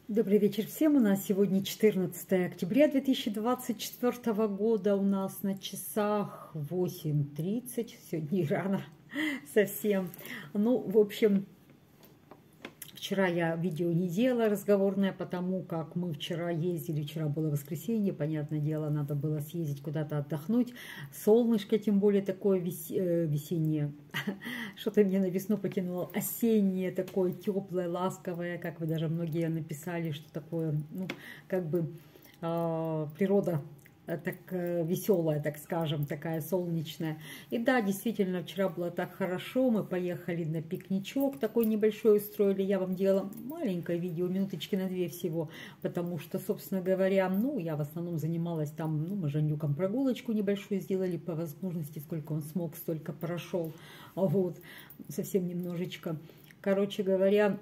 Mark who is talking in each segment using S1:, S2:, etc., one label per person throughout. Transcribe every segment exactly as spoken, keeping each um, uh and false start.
S1: Добрый вечер всем. У нас сегодня четырнадцатое октября две тысячи двадцать четвёртого года. У нас на часах восемь тридцать. Сегодня рано совсем. Ну, в общем, вчера я видео не делала разговорное, потому как мы вчера ездили, вчера было воскресенье, понятное дело, надо было съездить куда-то отдохнуть. Солнышко, тем более такое вес... весеннее, что-то мне на весну потянуло, осеннее, такое теплое, ласковое, как вы даже многие написали, что такое, ну, как бы э, природа так веселая, так скажем, такая солнечная. И да, действительно, вчера было так хорошо, мы поехали на пикничок, такой небольшой устроили, я вам делала маленькое видео, минуточки на две всего, потому что, собственно говоря, ну, я в основном занималась там, ну, мы с Жанюком прогулочку небольшую сделали, по возможности, сколько он смог, столько прошел, вот, совсем немножечко. Короче говоря,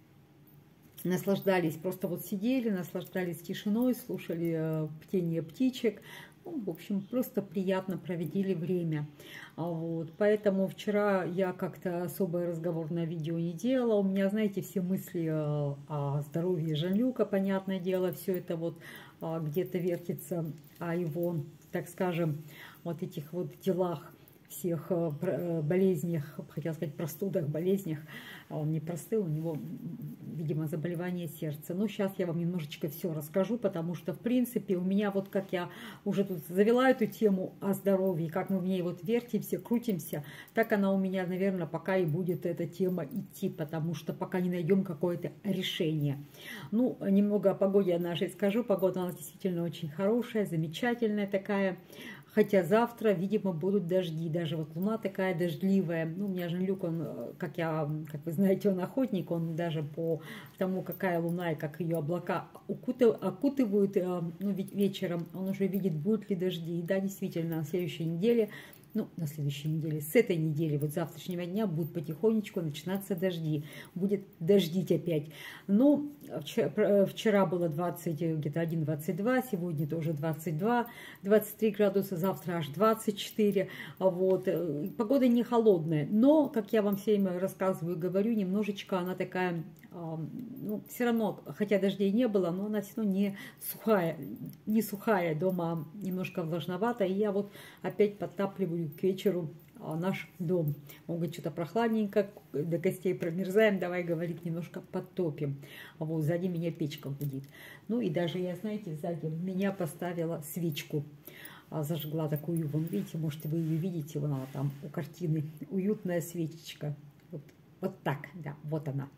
S1: наслаждались, просто вот сидели, наслаждались тишиной, слушали э, птение птичек. Ну, в общем, просто приятно проводили время. Вот. Поэтому вчера я как-то особое разговорное видео не делала. У меня, знаете, все мысли о, о здоровье Жан-Люка, понятное дело, все это вот а, где-то вертится о его, так скажем, вот этих вот делах, всех болезнях, хотела сказать простудах, болезнях. Он не простыл, у него, видимо, заболевание сердца. Но сейчас я вам немножечко все расскажу, потому что, в принципе, у меня вот как я уже тут завела эту тему о здоровье, как мы в ней вот вертимся, крутимся, так она у меня, наверное, пока и будет эта тема идти, потому что пока не найдем какое-то решение. Ну, немного о погоде нашей скажу. Погода у нас действительно очень хорошая, замечательная такая. Хотя завтра, видимо, будут дожди. Даже вот луна такая дождливая. Ну, у меня Жан-Люк, он, как я, как вы знаете, он охотник. Он даже по тому, какая луна и как ее облака окутывают, ну, ведь вечером, он уже видит, будут ли дожди. И да, действительно, на следующей неделе, ну, на следующей неделе, с этой недели, вот завтрашнего дня будут потихонечку начинаться дожди. Будет дождить опять. Ну, вчера, вчера было двадцать, где-то один двадцать два, сегодня тоже двадцать два, двадцать три градуса, завтра аж двадцать четыре. Вот. Погода не холодная, но, как я вам все время рассказываю и говорю, немножечко она такая, ну, все равно, хотя дождей не было, но она все равно не сухая, не сухая, дома немножко влажновато, и я вот опять подтапливаю к вечеру наш дом. Он говорит, что-то прохладненько, до костей промерзаем, давай, говорит, немножко подтопим. Вот, сзади меня печка гудит. Ну и даже, я, знаете, сзади меня поставила свечку. Зажгла такую, вон, видите, может, вы ее видите, вон она там у картины, уютная свечечка. Вот, вот так, да, вот она.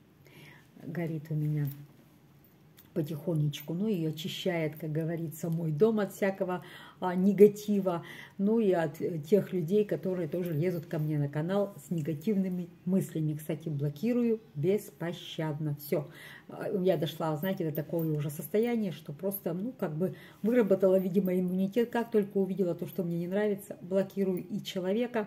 S1: Горит у меня потихонечку, ну и очищает, как говорится, мой дом от всякого а, негатива, ну и от тех людей, которые тоже лезут ко мне на канал с негативными мыслями. Кстати, блокирую беспощадно. Все, я дошла, знаете, до такого уже состояния, что просто, ну, как бы выработала, видимо, иммунитет. Как только увидела то, что мне не нравится, блокирую и человека,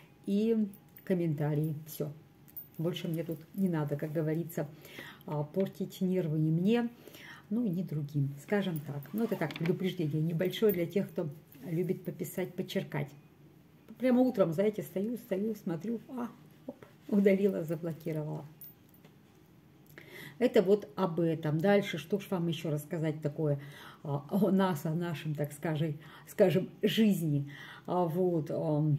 S1: и комментарии. Все. Больше мне тут не надо, как говорится, портить нервы ни мне, ну и ни другим, скажем так. Ну, это так, предупреждение небольшое для тех, кто любит пописать, почеркать. Прямо утром, знаете, стою, стою, смотрю, а, оп, удалила, заблокировала. Это вот об этом. Дальше, что ж вам еще рассказать такое о нас, о нашем, так скажем, скажем, жизни. Вот.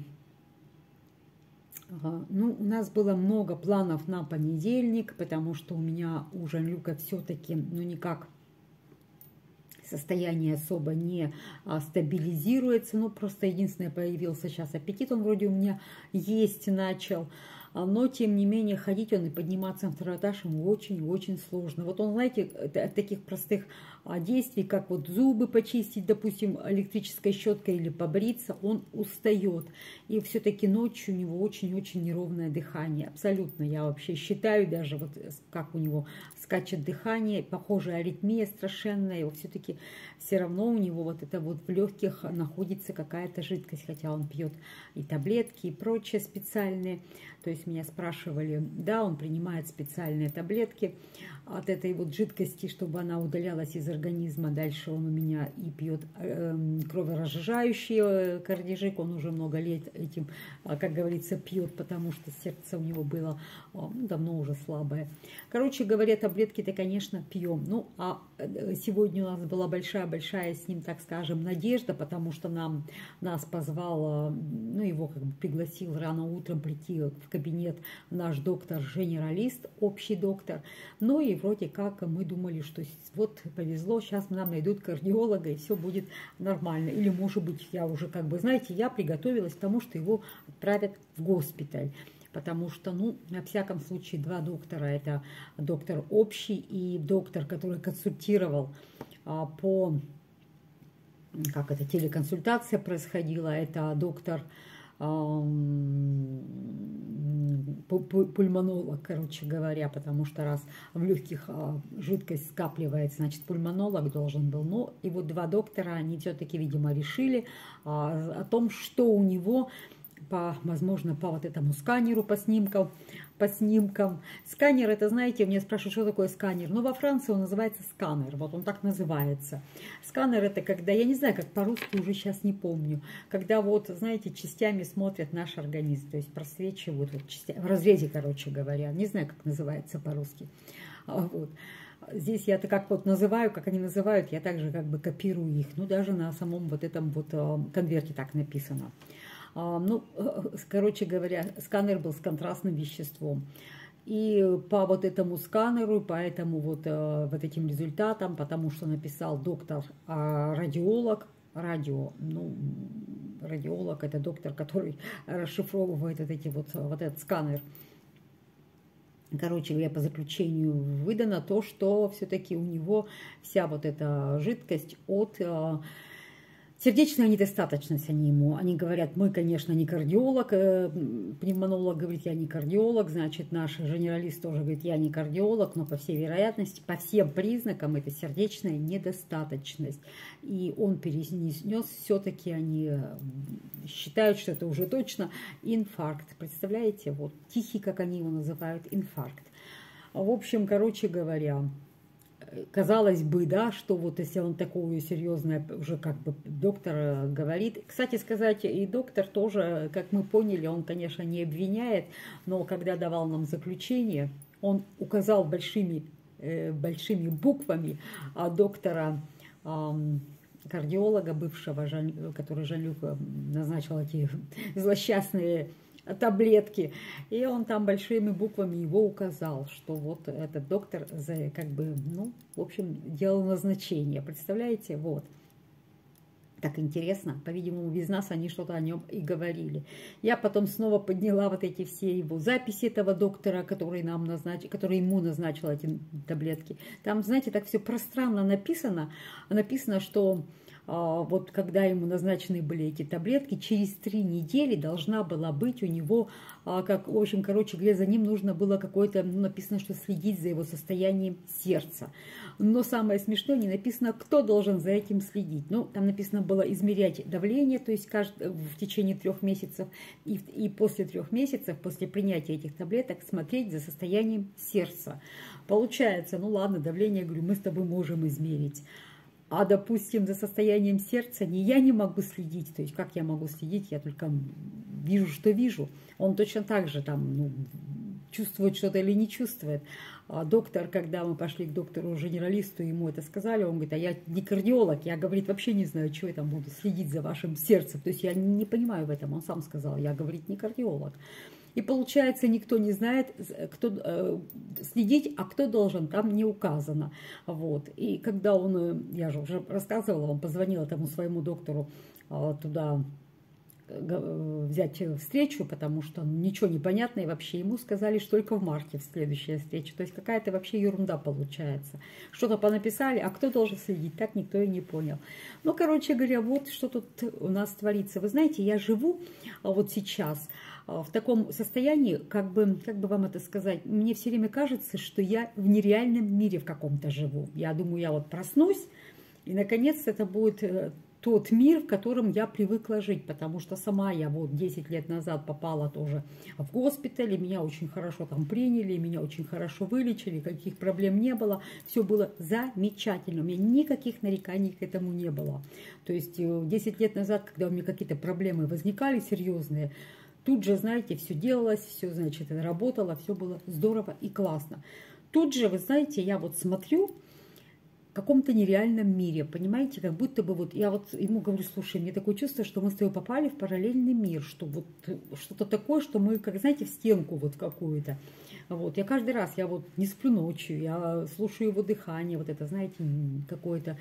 S1: Ну, у нас было много планов на понедельник, потому что у меня у Жан-Люка все-таки, ну, никак состояние особо не стабилизируется. Ну, просто единственное, появился сейчас аппетит, он вроде у меня есть начал. Но, тем не менее, ходить он и подниматься на второй этаж ему очень-очень сложно. Вот он, знаете, от таких простых действий, как вот зубы почистить, допустим, электрической щеткой или побриться, он устает. И все-таки ночью у него очень-очень неровное дыхание. Абсолютно, я вообще считаю, даже вот как у него скачет дыхание, похожая аритмия страшенная, и все-таки все равно у него вот это вот в легких находится какая-то жидкость, хотя он пьет и таблетки, и прочее специальные. То есть меня спрашивали, да, он принимает специальные таблетки, от этой вот жидкости, чтобы она удалялась из организма. Дальше он у меня и пьет э, кроверазжижающий кардижик, он уже много лет этим, как говорится, пьет, потому что сердце у него было ну, давно уже слабое. Короче говоря, таблетки-то, конечно, пьем. Ну, а сегодня у нас была большая-большая с ним, так скажем, надежда, потому что нам, нас позвал, ну, его как бы пригласил рано утром прийти в кабинет наш доктор-генералист, общий доктор. Ну и вроде как мы думали, что вот повезло, сейчас нам найдут кардиолога, и все будет нормально. Или, может быть, я уже как бы, знаете, я приготовилась к тому, что его отправят в госпиталь. Потому что, ну, на всяком случае, два доктора, это доктор общий и доктор, который консультировал а, по, как это, телеконсультация происходила, это доктор а, пульмонолог, короче говоря, потому что раз в легких а, жидкость скапливается, значит, пульмонолог должен был. Ну, и вот два доктора, они все-таки, видимо, решили а, о том, что у него... По, возможно, по вот этому сканеру, по снимкам, по снимкам. Сканер, это, знаете, мне спрашивают, что такое сканер. Ну, во Франции он называется сканер, вот он так называется. Сканер это когда, я не знаю, как по-русски уже сейчас не помню, когда вот, знаете, частями смотрят наш организм, то есть просвечивают вот частями, в разрезе, короче говоря, не знаю, как называется по-русски. Вот. Здесь я это как вот называю, как они называют, я также как бы копирую их, ну, даже на самом вот этом вот конверте так написано. Ну, короче говоря, сканер был с контрастным веществом. И по вот этому сканеру, по этому вот, вот этим результатам, потому что написал доктор-радиолог, радио, ну, радиолог это доктор, который расшифровывает вот, эти вот, вот этот сканер. Короче говоря, по заключению выдано то, что все-таки у него вся вот эта жидкость от... Сердечная недостаточность они ему. Они говорят, мы, конечно, не кардиолог. Пневмонолог говорит, я не кардиолог. Значит, наш генералист тоже говорит, я не кардиолог. Но, по всей вероятности, по всем признакам, это сердечная недостаточность. И он перенес, все-таки они считают, что это уже точно инфаркт. Представляете, вот тихий, как они его называют, инфаркт. В общем, короче говоря... Казалось бы, да, что вот если он такое серьезное, уже как бы доктор говорит. Кстати сказать, и доктор тоже, как мы поняли, он, конечно, не обвиняет, но когда давал нам заключение, он указал большими, большими буквами доктора, кардиолога бывшего, который Жан-Люк назначил эти злосчастные таблетки, и он там большими буквами его указал, что вот этот доктор как бы, ну, в общем, делал назначение, представляете, вот. Так интересно, по-видимому, без нас они что-то о нем и говорили. Я потом снова подняла вот эти все его записи этого доктора, который, нам назнач... который ему назначил эти таблетки. Там, знаете, так все пространно написано, написано, что вот когда ему назначены были эти таблетки, через три недели должна была быть у него, как, в общем, короче говоря, за ним нужно было какое-то, ну, написано, что следить за его состоянием сердца. Но самое смешное, не написано, кто должен за этим следить. Ну, там написано было измерять давление, то есть каждый, в течение трех месяцев, и, и после трех месяцев, после принятия этих таблеток, смотреть за состоянием сердца. Получается, ну ладно, давление, говорю, мы с тобой можем измерить. А, допустим, за состоянием сердца не я не могу следить. То есть, как я могу следить? Я только вижу, что вижу. Он точно так же там, ну, чувствует что-то или не чувствует. А доктор, когда мы пошли к доктору-генералисту, ему это сказали, он говорит, а я не кардиолог, я, говорит, вообще не знаю, что я там буду следить за вашим сердцем. То есть, я не понимаю в этом. Он сам сказал, я, говорит, не кардиолог. И получается, никто не знает, кто э, следить, а кто должен, там не указано. Вот. И когда он, я же уже рассказывала, он позвонил этому своему доктору э, туда э, взять встречу, потому что ничего не понятно, и вообще ему сказали, что только в марте в следующая встреча. То есть какая-то вообще ерунда получается. Что-то понаписали, а кто должен следить, так никто и не понял. Ну, короче говоря, вот что тут у нас творится. Вы знаете, я живу вот сейчас в таком состоянии, как бы, как бы вам это сказать, мне все время кажется, что я в нереальном мире в каком-то живу. Я думаю, я вот проснусь, и наконец это будет тот мир, в котором я привыкла жить, потому что сама я вот десять лет назад попала тоже в госпиталь, и меня очень хорошо там приняли, меня очень хорошо вылечили, каких проблем не было, все было замечательно, у меня никаких нареканий к этому не было. То есть десять лет назад, когда у меня какие-то проблемы возникали серьезные, тут же, знаете, все делалось, все, значит, работало, все было здорово и классно. Тут же, вы знаете, я вот смотрю, каком-то нереальном мире, понимаете, как будто бы вот, я вот ему говорю, слушай, мне такое чувство, что мы с тобой попали в параллельный мир, что вот что-то такое, что мы, как знаете, в стенку вот какую-то. Вот, я каждый раз, я вот не сплю ночью, я слушаю его дыхание, вот это, знаете, какое-то,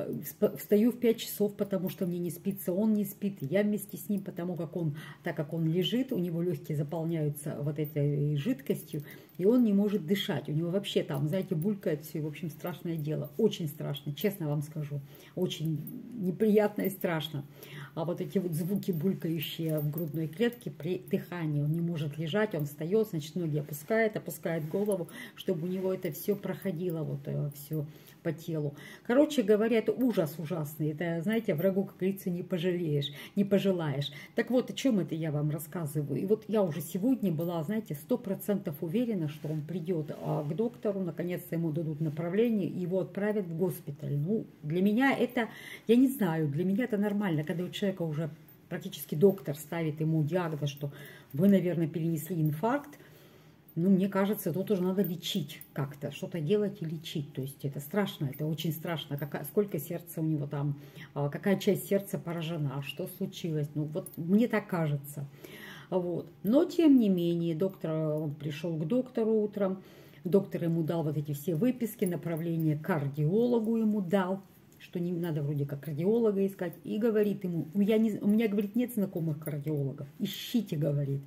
S1: встаю в пять часов, потому что мне не спится, он не спит, я вместе с ним, потому как он, так как он лежит, у него легкие заполняются вот этой жидкостью, и он не может дышать, у него вообще там, знаете, булькает все, в общем, страшное дело, очень страшно, честно вам скажу, очень неприятно и страшно. А вот эти вот звуки, булькающие в грудной клетке при дыхании, он не может лежать, он встает, значит, ноги опускает, опускает голову, чтобы у него это все проходило, вот все по телу. Короче говоря, это ужас ужасный. Это, знаете, врагу, как говорится, не пожалеешь, не пожелаешь. Так вот, о чем это я вам рассказываю. И вот я уже сегодня была, знаете, сто процентов уверена, что он придет к доктору, наконец-то ему дадут направление, и его отправят в госпиталь. Ну, для меня это, я не знаю, для меня это нормально, когда у человека уже практически доктор ставит ему диагноз, что вы, наверное, перенесли инфаркт. Ну, мне кажется, тут уже надо лечить как-то, что-то делать и лечить. То есть это страшно, это очень страшно. Какая, сколько сердца у него там, какая часть сердца поражена, что случилось. Ну, вот мне так кажется. Вот. Но, тем не менее, доктор, он пришел к доктору утром. Доктор ему дал вот эти все выписки, направление к кардиологу ему дал, что не надо вроде как кардиолога искать. И говорит ему, я не, у меня, говорит, нет знакомых кардиологов, ищите, говорит.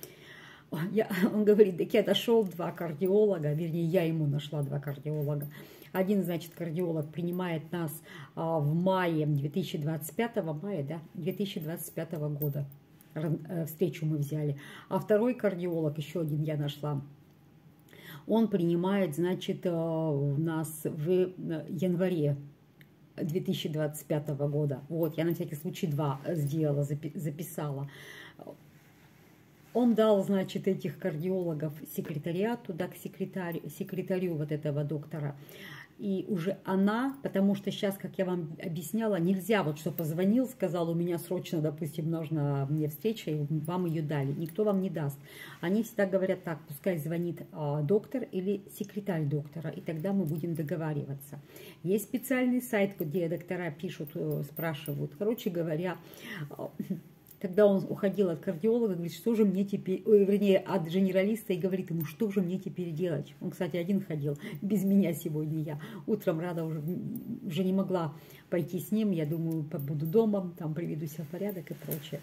S1: Я, он говорит, так я дошел два кардиолога, вернее, я ему нашла два кардиолога. Один, значит, кардиолог принимает нас а, в мае две тысячи двадцать пятого, мая, да, две тысячи двадцать пятого года. Встречу мы взяли. А второй кардиолог, еще один я нашла, он принимает, значит, у нас в январе две тысячи двадцать пятого года. Вот, я на всякий случай два сделала, записала. Он дал, значит, этих кардиологов секретариату, да, к секретарю, секретарю вот этого доктора. И уже она, потому что сейчас, как я вам объясняла, нельзя, вот что позвонил, сказал, у меня срочно, допустим, нужна мне встреча, и вам ее дали. Никто вам не даст. Они всегда говорят так, пускай звонит а, доктор или секретарь доктора, и тогда мы будем договариваться. Есть специальный сайт, где доктора пишут, спрашивают. Короче говоря, когда он уходил от кардиолога, говорит, что же мне теперь, ой, вернее, от генералиста, и говорит ему, что же мне теперь делать. Он, кстати, один ходил, без меня сегодня я. Утром рада уже, уже не могла пойти с ним, я думаю, побуду дома, там приведу себя в порядок и прочее.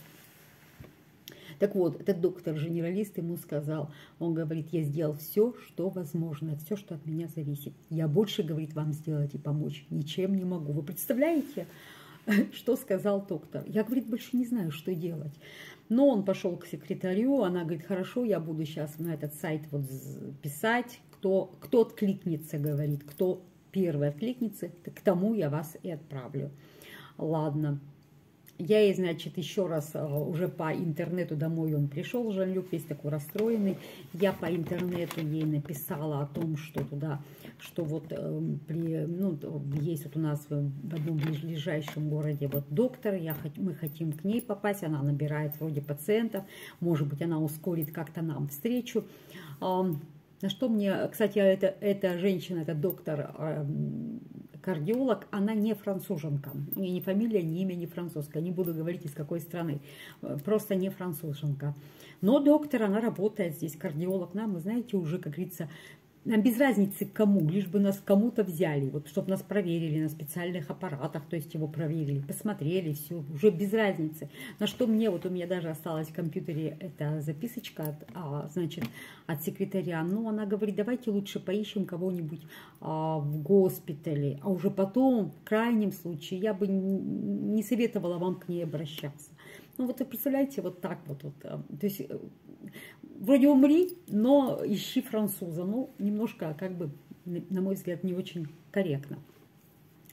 S1: Так вот, этот доктор-генералист ему сказал, он говорит, я сделал все, что возможно, все, что от меня зависит. Я больше, говорит, вам сделать и помочь ничем не могу. Вы представляете? Что сказал доктор? Я, говорит, больше не знаю, что делать. Но он пошел к секретарю, она говорит, хорошо, я буду сейчас на этот сайт вот писать, кто, кто откликнется, говорит, кто первый откликнется, к тому я вас и отправлю. Ладно. Я ей, значит, еще раз уже по интернету домой он пришел, Жан-Люк, весь такой расстроенный. Я по интернету ей написала о том, что туда, что вот э, при, ну, есть вот у нас в одном ближайшем городе вот доктор, я, мы хотим к ней попасть, она набирает вроде пациентов, может быть, она ускорит как-то нам встречу. Э, на что мне, кстати, эта, эта женщина, этот доктор, э, кардиолог, она не француженка. У нее ни фамилия, ни имя не французское. Не буду говорить, из какой страны. Просто не француженка. Но доктор, она работает здесь, кардиолог. Нам, вы знаете, уже, как говорится, нам без разницы к кому, лишь бы нас кому-то взяли, вот, чтобы нас проверили на специальных аппаратах, то есть его проверили, посмотрели, все, уже без разницы. На что мне, вот у меня даже осталась в компьютере эта записочка, от, а, значит, от секретаря, ну, она говорит, давайте лучше поищем кого-нибудь а, в госпитале, а уже потом, в крайнем случае, я бы не советовала вам к ней обращаться. Ну, вот вы представляете, вот так вот, вот то есть... Вроде умри, но ищи француза. Ну, немножко, как бы, на мой взгляд, не очень корректно.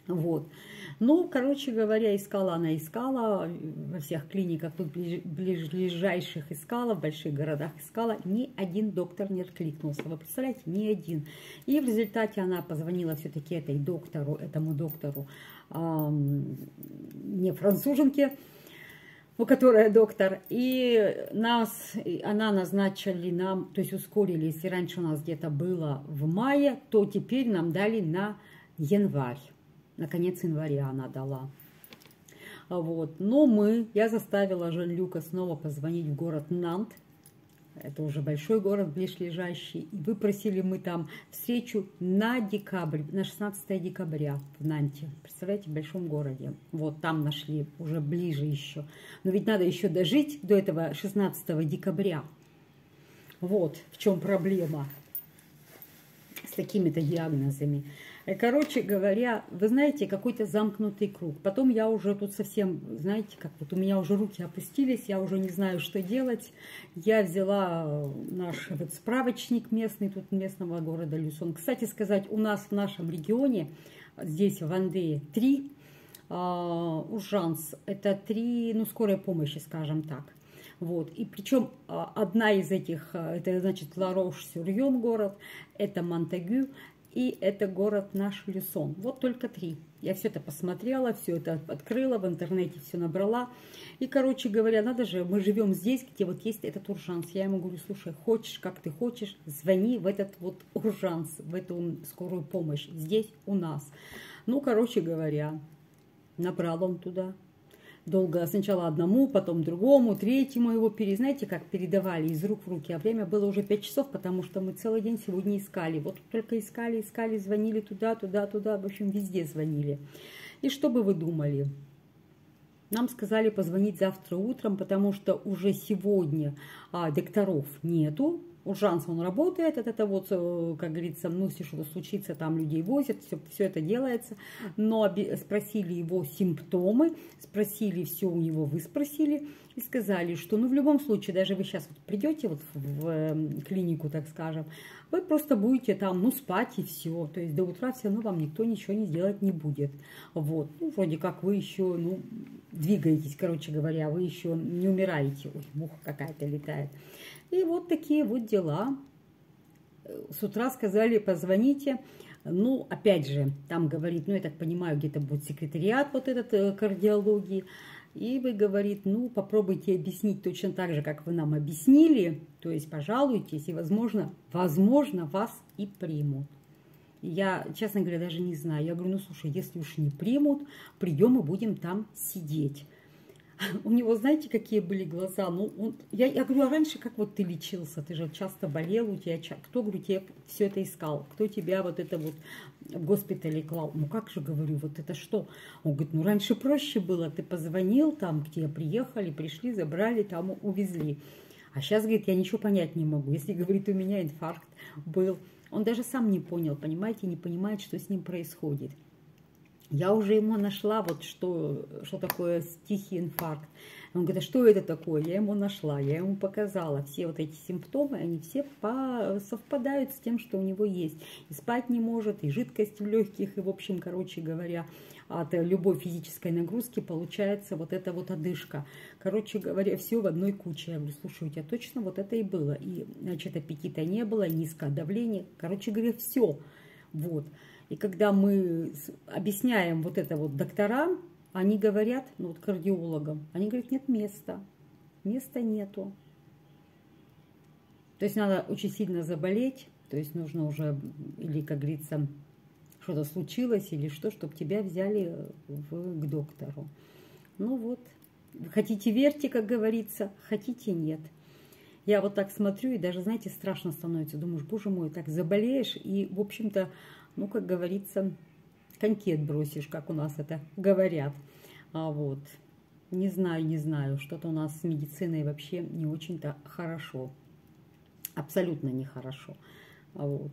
S1: Вот. Ну, короче говоря, искала она, искала, во всех клиниках тут ближайших искала, в больших городах искала, ни один доктор не откликнулся. Вы представляете, ни один. И в результате она позвонила все-таки этой доктору, этому доктору, эм, не француженке, у которой доктор, и нас, она назначили нам, то есть ускорили, если раньше у нас где-то было в мае, то теперь нам дали на январь. На конец января она дала. Вот. Но мы, я заставила Жан-Люка снова позвонить в город Нант. Это уже большой город, ближайший. И выпросили мы там встречу на декабрь, на шестнадцатое декабря в Нанте. Представляете, в большом городе. Вот там нашли, уже ближе еще. Но ведь надо еще дожить до этого шестнадцатого декабря. Вот в чем проблема с такими-то диагнозами. Короче говоря, вы знаете, какой-то замкнутый круг. Потом я уже тут совсем, знаете, как вот у меня уже руки опустились, я уже не знаю, что делать. Я взяла наш вот справочник местный, тут местного города Люсон. Кстати сказать, у нас в нашем регионе, здесь в Вандее, три uh, уржанс. Это три, ну, скорой помощи, скажем так. Вот. И причем одна из этих, это значит Ла-Рош-Сюрьон город, это Монтегю, и это город наш Люсон. Вот только три. Я все это посмотрела, все это открыла, в интернете все набрала. И, короче говоря, надо же, мы живем здесь, где вот есть этот уржанс. Я ему говорю, слушай, хочешь, как ты хочешь, звони в этот вот уржанс, в эту скорую помощь, здесь у нас. Ну, короче говоря, набрал он туда. Долго сначала одному, потом другому, третьему его, знаете, как передавали из рук в руки. А время было уже пять часов, потому что мы целый день сегодня искали. Вот только искали, искали, звонили туда, туда, туда, в общем, везде звонили. И что бы вы думали? Нам сказали позвонить завтра утром, потому что уже сегодня а, докторов нету. Уржанс, он работает, это, это вот, как говорится, ну, если что-то случится, там людей возят, все, все это делается. Но спросили его симптомы, спросили все у него, вы спросили, и сказали, что, ну, в любом случае, даже вы сейчас вот придете вот в, в клинику, так скажем, вы просто будете там, ну, спать и все. То есть до утра все равно вам никто ничего не сделать не будет. Вот, ну, вроде как вы еще, ну, двигаетесь, короче говоря, вы еще не умираете. Ой, муха какая-то летает. И вот такие вот дела. С утра сказали, позвоните. Ну, опять же, там говорит, ну, я так понимаю, где-то будет секретариат вот этот кардиологии. И вы, говорит, ну, попробуйте объяснить точно так же, как вы нам объяснили. То есть пожалуйтесь, и, возможно, возможно, вас и примут. Я, честно говоря, даже не знаю. Я говорю, ну, слушай, если уж не примут, придем и будем там сидеть. У него, знаете, какие были глаза? Ну, он, я, я говорю, а раньше как вот ты лечился? Ты же часто болел, у тебя, кто, говорю, тебе все это искал? Кто тебя вот это вот в госпитале клал? Ну, как же, говорю, вот это что? Он говорит, ну, раньше проще было. Ты позвонил там, где приехали, пришли, забрали, там увезли. А сейчас, говорит, я ничего понять не могу. Если, говорит, у меня инфаркт был. Он даже сам не понял, понимаете, не понимает, что с ним происходит. Я уже ему нашла, вот что, что такое тихий инфаркт. Он говорит, а что это такое? Я ему нашла, я ему показала. Все вот эти симптомы, они все по, совпадают с тем, что у него есть. И спать не может, и жидкость в легких, и, в общем, короче говоря, от любой физической нагрузки получается вот эта вот одышка. Короче говоря, все в одной куче. Я говорю, слушай, у тебя точно вот это и было. И, значит, аппетита не было, низкое давление. Короче говоря, все. Вот. И когда мы объясняем вот это вот докторам, они говорят, ну вот кардиологам, они говорят, нет места, места нету. То есть надо очень сильно заболеть, то есть нужно уже, или, как говорится, что-то случилось, или что, чтобы тебя взяли в, к доктору. Ну вот, хотите верьте, как говорится, хотите нет. Я вот так смотрю, и даже, знаете, страшно становится. Думаешь, боже мой, так заболеешь, и, в общем-то, ну, как говорится, коньки отбросишь, как у нас это говорят. А вот, не знаю, не знаю, что-то у нас с медициной вообще не очень-то хорошо. Абсолютно нехорошо. А вот.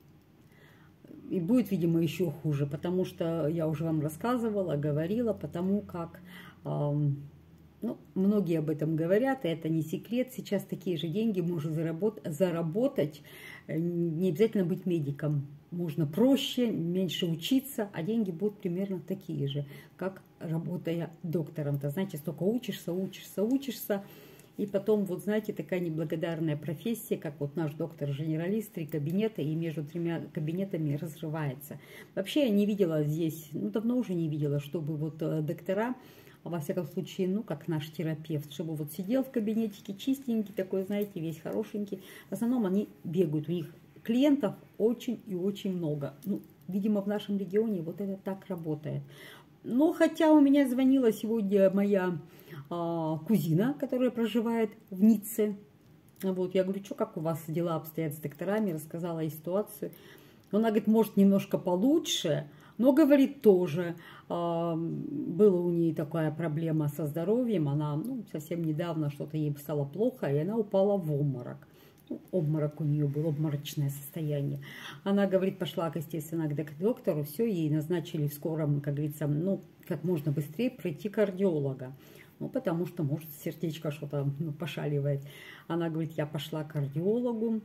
S1: И будет, видимо, еще хуже, потому что я уже вам рассказывала, говорила, потому как... Эм, Ну, многие об этом говорят, и это не секрет. Сейчас такие же деньги можно заработать, заработать, не обязательно быть медиком. можно проще, меньше учиться, а деньги будут примерно такие же, как работая доктором-то. Знаете, столько учишься, учишься, учишься, и потом, вот знаете, такая неблагодарная профессия, как вот наш доктор-женералист, три кабинета, и между тремя кабинетами разрывается. Вообще я не видела здесь, ну давно уже не видела, чтобы вот доктора, во всяком случае, ну как наш терапевт, чтобы вот сидел в кабинетике чистенький такой, знаете, весь хорошенький. В основном они бегают, у них клиентов очень и очень много. Ну, видимо, в нашем регионе вот это так работает. Но хотя у меня звонила сегодня моя а, кузина, которая проживает в Ницце. Вот, я говорю, что, как у вас дела обстоят с докторами, рассказала ей ситуацию. Она говорит, может, немножко получше, но, говорит, тоже а, была у нее такая проблема со здоровьем. Она ну, совсем недавно что-то ей стало плохо, и она упала в обморок. Ну, обморок у нее был, обморочное состояние. Она, говорит, пошла, естественно, к доктору, все, ей назначили в скором, как говорится, ну, как можно быстрее пройти кардиолога. Ну, потому что, может, сердечко что-то ну, пошаливает. Она говорит, я пошла к кардиологу,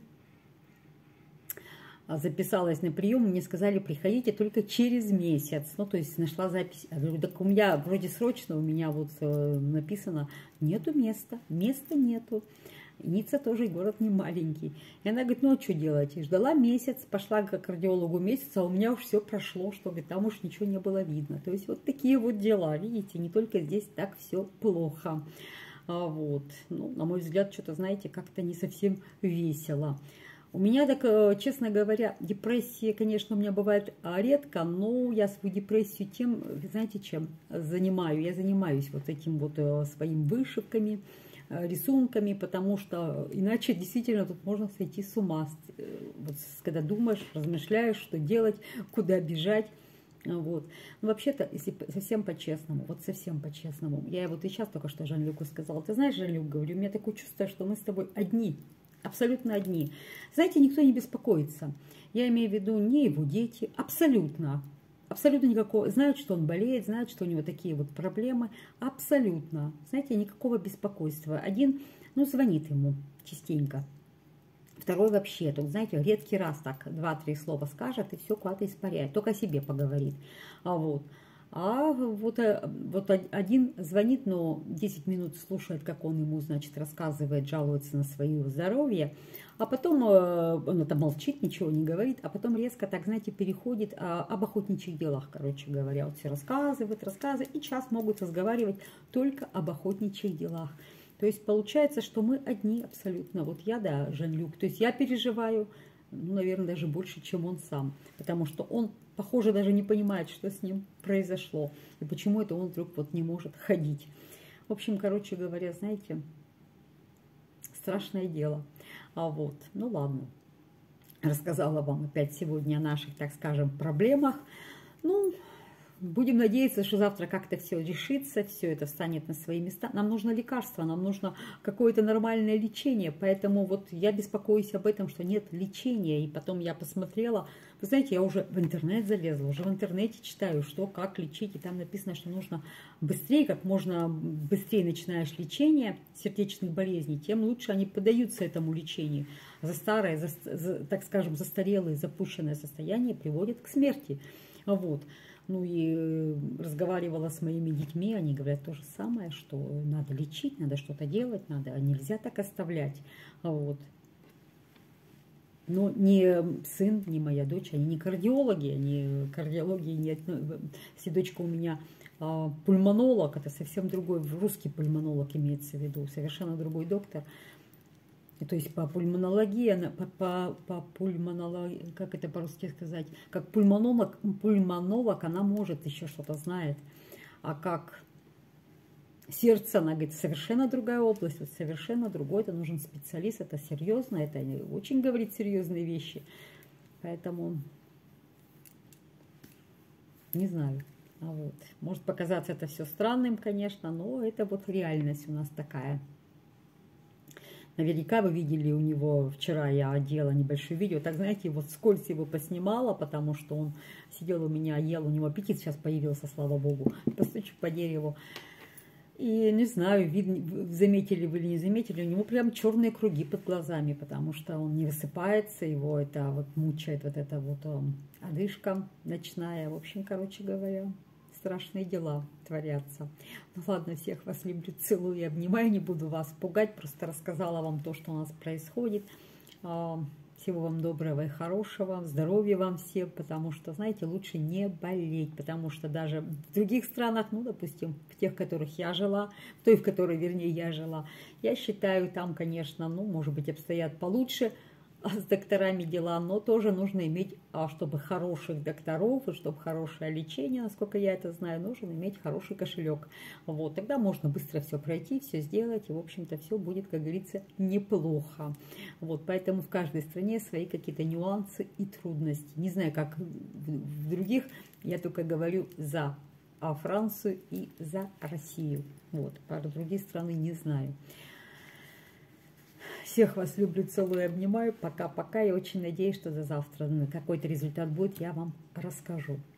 S1: записалась на прием, мне сказали, приходите только через месяц. Ну, то есть нашла запись. Я говорю, так у меня вроде срочно, у меня вот написано, нету места, места нету. Ницца тоже город не маленький. И она говорит, ну а что делать? И ждала месяц, пошла к кардиологу месяц, а у меня уж все прошло, что говорит, там уж ничего не было видно. То есть вот такие вот дела, видите, не только здесь так все плохо. А вот, ну, на мой взгляд, что-то, знаете, как-то не совсем весело. У меня, так, честно говоря, депрессия, конечно, у меня бывает редко, но я свою депрессию тем, знаете, чем занимаю? Я занимаюсь вот этим вот своими вышивками, рисунками, потому что иначе действительно тут можно сойти с ума. Вот, когда думаешь, размышляешь, что делать, куда бежать. Вот. Но вообще-то, если совсем по-честному, вот совсем по-честному, я вот и сейчас только что Жан-Люку сказала, ты знаешь, Жан-Люк, говорю, у меня такое чувство, что мы с тобой одни, абсолютно одни. Знаете, никто не беспокоится. Я имею в виду не его дети, абсолютно. Абсолютно никакого. Знают, что он болеет, знают, что у него такие вот проблемы. Абсолютно. Знаете, никакого беспокойства. Один, ну, звонит ему частенько. Второй вообще, тут, знаете, редкий раз так два-три слова скажет и все куда-то испаряет. Только о себе поговорит. А вот. А вот, вот один звонит, но десять минут слушает, как он ему, значит, рассказывает, жалуется на свое здоровье, а потом он это молчит, ничего не говорит, а потом резко, так, знаете, переходит а, об охотничьих делах, короче говоря. Вот все рассказывает, рассказывает, и час могут разговаривать только об охотничьих делах. То есть получается, что мы одни абсолютно. Вот я, да, Жан-Люк, то есть я переживаю, ну, наверное, даже больше, чем он сам, потому что он, похоже, даже не понимает, что с ним произошло, и почему это он вдруг вот не может ходить. В общем, короче говоря, знаете, страшное дело. А вот, ну ладно, рассказала вам опять сегодня о наших, так скажем, проблемах. Ну, будем надеяться, что завтра как-то все решится, все это встанет на свои места. Нам нужно лекарство, нам нужно какое-то нормальное лечение. Поэтому вот я беспокоюсь об этом, что нет лечения. И потом я посмотрела, вы знаете, я уже в интернет залезла, уже в интернете читаю, что, как лечить. И там написано, что нужно быстрее, как можно быстрее начинаешь лечение сердечных болезней, тем лучше они поддаются этому лечению. За старое, за, за, так скажем, застарелое, запущенное состояние приводит к смерти. Вот. Ну и разговаривала с моими детьми, они говорят то же самое, что надо лечить, надо что-то делать, надо, нельзя так оставлять. Вот. Но ни сын, ни моя дочь, они не кардиологи, они кардиологии нет. Если дочка у меня а, пульмонолог, это совсем другой, русский пульмонолог имеется в виду, совершенно другой доктор. То есть по пульмонологии, она, по, по, по пульмонологии, как это по-русски сказать, как пульмонолог, пульмонолог она может, еще что-то знает, а как сердце, она говорит, совершенно другая область, вот совершенно другой, это нужен специалист, это серьезно, это очень говорит серьезные вещи, поэтому не знаю. А вот. Может показаться это все странным, конечно, но это вот реальность у нас такая. Наверняка вы видели у него, вчера я делала небольшое видео, так знаете, вот скользь его поснимала, потому что он сидел у меня, ел, у него аппетит сейчас появился, слава богу, постучу по дереву. И не знаю, видно, заметили вы или не заметили, у него прям черные круги под глазами, потому что он не высыпается, его это вот мучает вот эта вот um, одышка ночная. В общем, короче говоря, страшные дела творятся. Ну ладно, всех вас люблю, целую и обнимаю, не буду вас пугать, просто рассказала вам то, что у нас происходит. Всего вам доброго и хорошего, здоровья вам всем, потому что, знаете, лучше не болеть, потому что даже в других странах, ну, допустим, в тех, в которых я жила, в той, в которой, вернее, я жила, я считаю, там, конечно, ну, может быть, обстоят получше с докторами дела, но тоже нужно иметь, а чтобы хороших докторов и чтобы хорошее лечение, насколько я это знаю, нужно иметь хороший кошелек. Вот, тогда можно быстро все пройти, все сделать, и, в общем-то, все будет, как говорится, неплохо. Вот, поэтому в каждой стране свои какие-то нюансы и трудности. Не знаю, как в других, я только говорю за Францию и за Россию. Вот, про другие страны не знаю. Всех вас люблю, целую, обнимаю. Пока-пока. Я очень надеюсь, что до завтра какой-то результат будет, я вам расскажу.